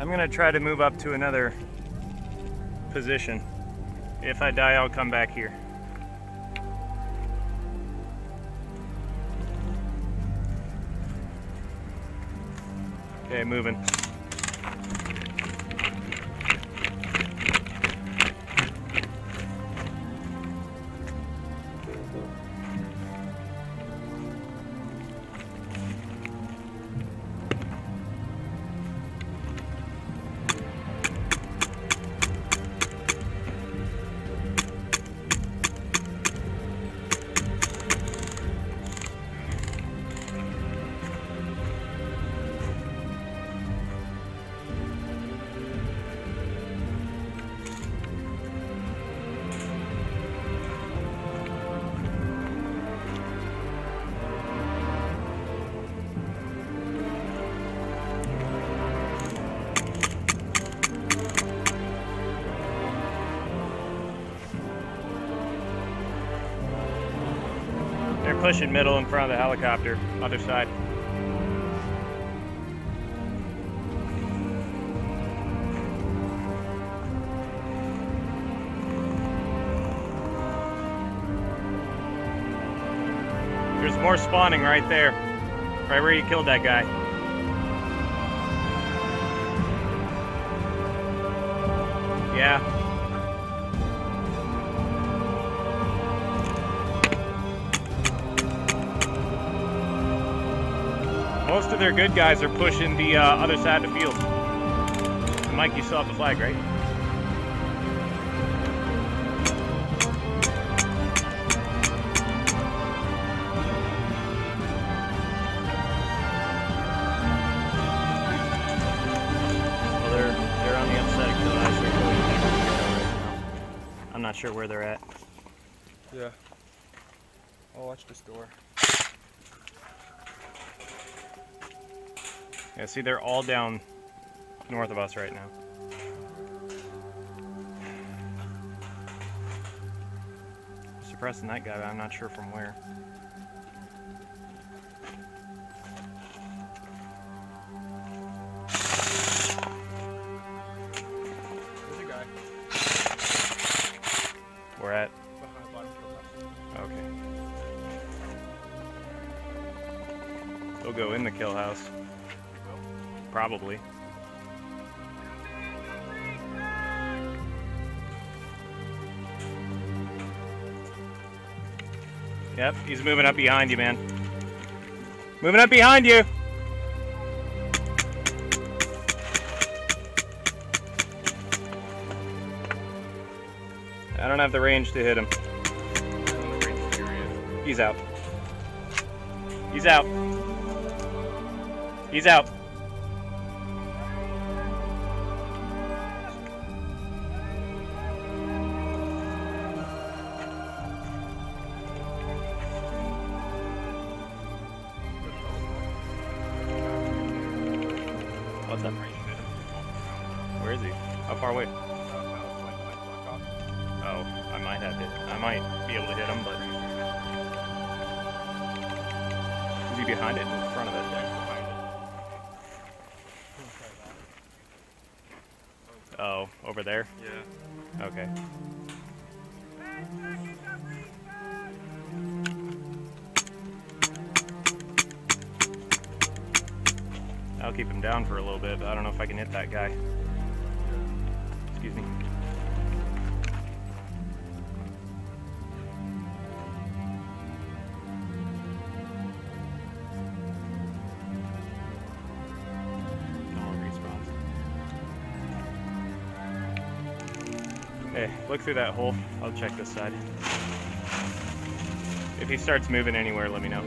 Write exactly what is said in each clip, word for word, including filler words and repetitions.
I'm gonna try to move up to another position. If I die, I'll come back here. Okay, moving. They're pushing middle in front of the helicopter, other side. There's more spawning right there, right where you killed that guy. Yeah. Most of their good guys are pushing the uh, other side of the field. And Mike, you still have the flag, right? Well, they're, they're on the other side of Kill House. They're going right now. I'm not sure where they're at. Yeah. I'll watch this door. Yeah, see, they're all down north of us right now. Suppressing that guy, but I'm not sure from where. There's a guy. We're at? Behind bottom kill house. Okay. They'll go in the kill house. Probably. Yep, he's moving up behind you, man. Moving up behind you! I don't have the range to hit him. He's out. He's out. He's out. What's up? Where is he? How far away? Oh, I might have hit. I might be able to hit him, but is he behind it? In front of it? Oh, over there? Yeah. Okay. I'll keep him down for a little bit, but I don't know if I can hit that guy. Excuse me. No more respawns. Hey, look through that hole. I'll check this side. If he starts moving anywhere, let me know.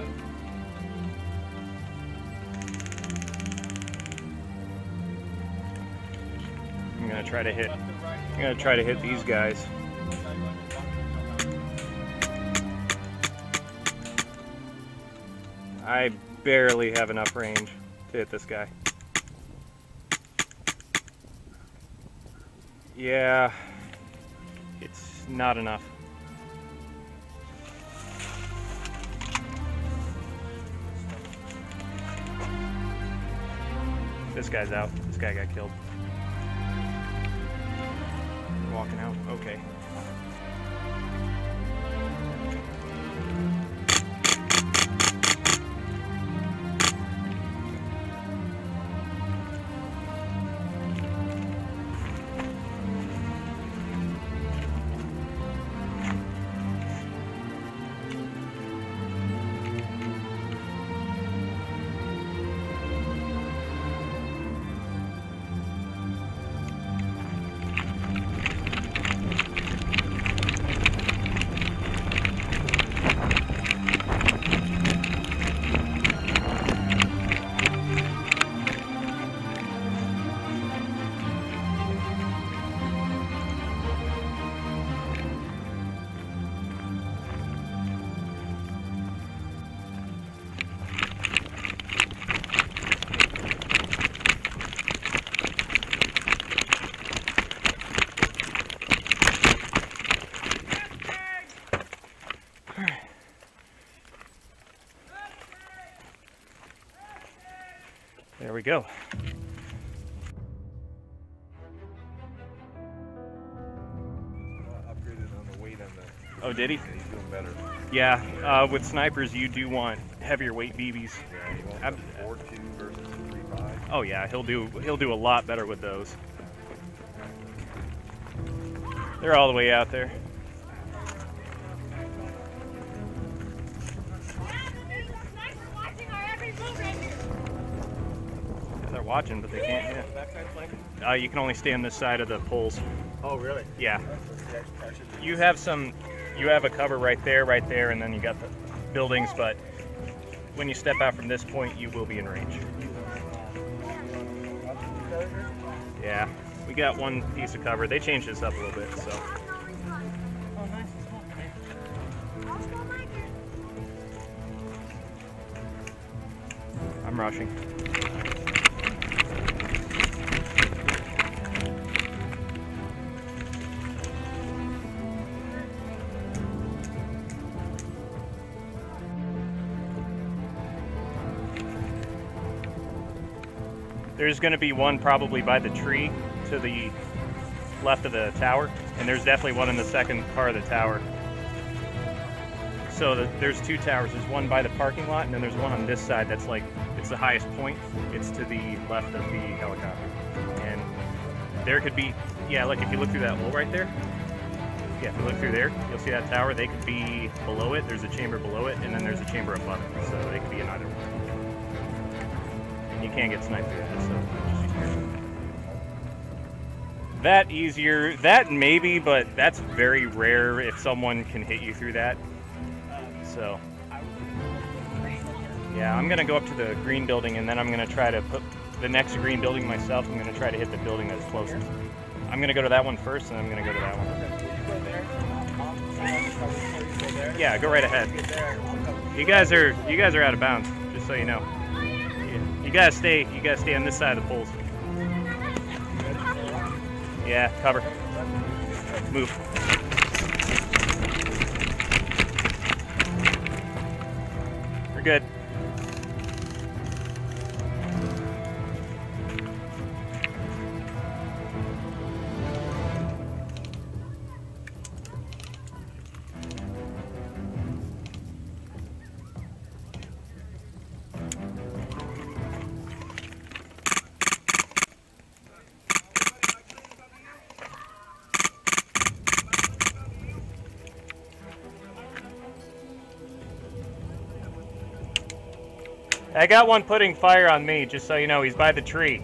I'm gonna try to hit. I'm gonna try to hit these guys. I barely have enough range to hit this guy. Yeah, it's not enough. This guy's out. This guy got killed. Walking out. Okay. There we go. Upgraded on the weight on the. Oh, did he? Yeah, he's doing better. Yeah, uh, with snipers you do want heavier weight B Bs. Yeah, he wants I'm- a four two versus a three five. Oh yeah, he'll do he'll do a lot better with those. They're all the way out there. Yeah, they're watching, but they can't hit. Uh, you can only stay on this side of the poles. Oh, really? Yeah. You have some, you have a cover right there, right there, and then you got the buildings, but when you step out from this point, you will be in range. Yeah, we got one piece of cover. They changed this up a little bit, so. I'm rushing. There's going to be one probably by the tree to the left of the tower, and there's definitely one in the second part of the tower. So the, there's two towers. There's one by the parking lot, and then there's one on this side that's like, it's the highest point. It's to the left of the helicopter. And there could be, yeah, like if you look through that hole right there, yeah, if you look through there, you'll see that tower. They could be below it. There's a chamber below it, and then there's a chamber above it. So they could be in either one. And you can't get sniped through that, so just be careful. That easier, that maybe, but that's very rare if someone can hit you through that. So, yeah, I'm gonna go up to the green building, and then I'm gonna try to put the next green building myself. I'm gonna try to hit the building that's closest. I'm gonna go to that one first, and I'm gonna go to that one. Yeah, go right ahead. You guys are you guys are out of bounds, just so you know. You gotta stay. You gotta stay on this side of the poles. Yeah, cover. Move. We're good. I got one putting fire on me, just so you know. He's by the tree.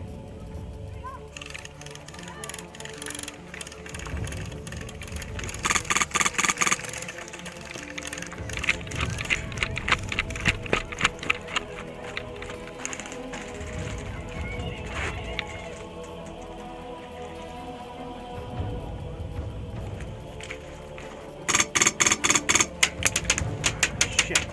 Shit.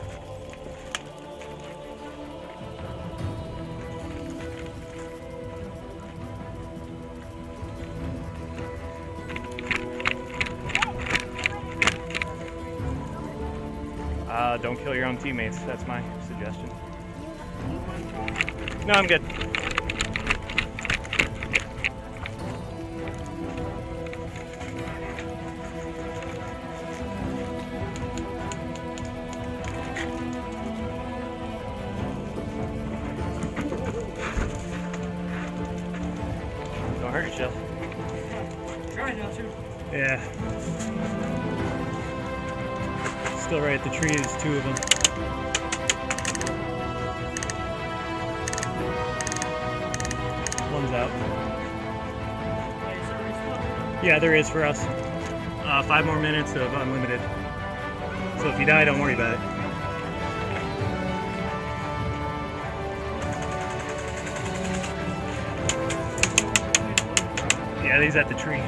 Uh, don't kill your own teammates. That's my suggestion. No, I'm good. now too. Yeah. Still right at the tree, there's two of them. One's out. Yeah, there is for us. Uh, five more minutes of unlimited. So if you die, don't worry about it. Yeah, he's at the tree.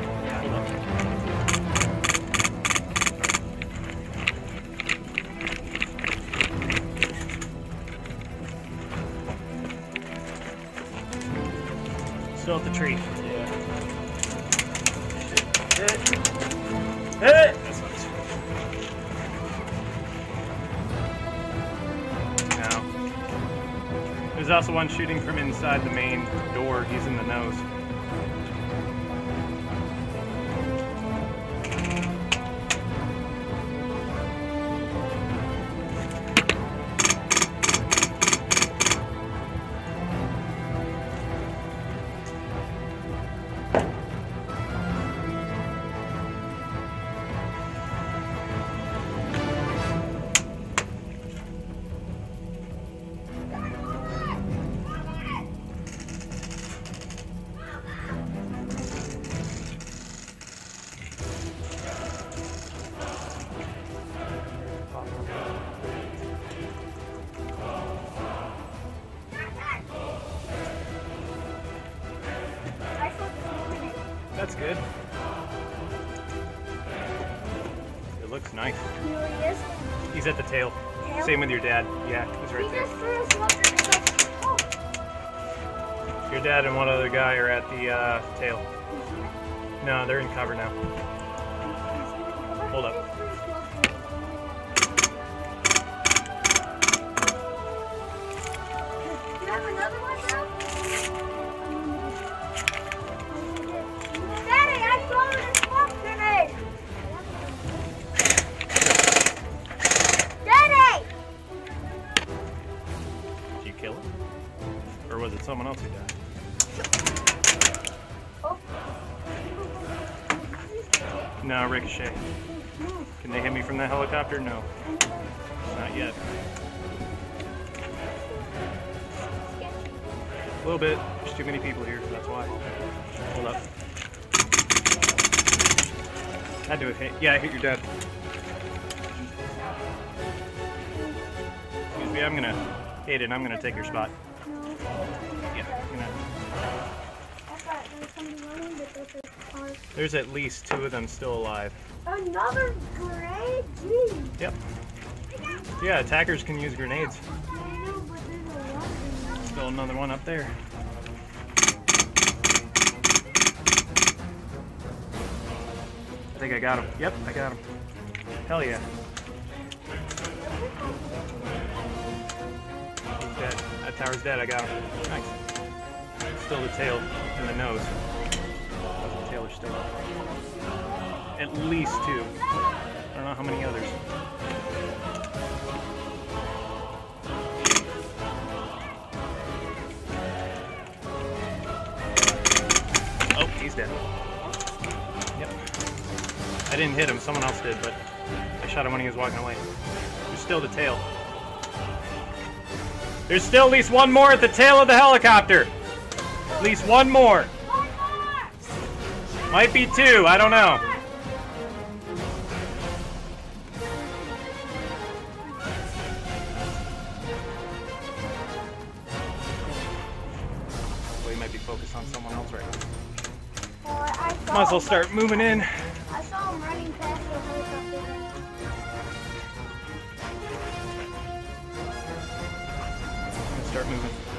Still at the tree. Yeah. Hit. Hit. That's nice. Now, there's also one shooting from inside the main door. He's in the nose. That's good. It looks nice. He's at the tail. Tail? Same with your dad. Yeah, he's right He there. just threw his water and it's like, oh. Your dad and one other guy are at the uh, tail. No, they're in cover now. Hold up. You have another one now? Daddy, I saw it in smoke grenade! Daddy! Did you kill him? Or was it someone else who died? Oh. No, ricochet. Can they hit me from the helicopter? No. Not yet. A little bit. There's too many people here, that's why. Hold up. Had to have hit. Yeah, I hit your dad. Excuse me, I'm gonna hit it. I'm gonna take your spot. Yeah, I'm gonna. I thought there was somebody running, but there's a car. There's at least two of them still alive. Another grenade? Jeez. Yep. Yeah, attackers can use grenades. I know, but there's a lot of them. Still another one up there. I think I got him. Yep, I got him. Hell yeah. He's dead. That tower's dead. I got him. Nice. Still the tail and the nose. The tail are still up. At least two. I don't know how many others. Oh, he's dead. Yep. I didn't hit him, someone else did, but I shot him when he was walking away. There's still the tail. There's still at least one more at the tail of the helicopter. At least one more. One more! Might be two, I don't know. We might be focused on someone else right now. Well, I saw Might as well him- start moving in. I saw him running past the helicopter. Start moving.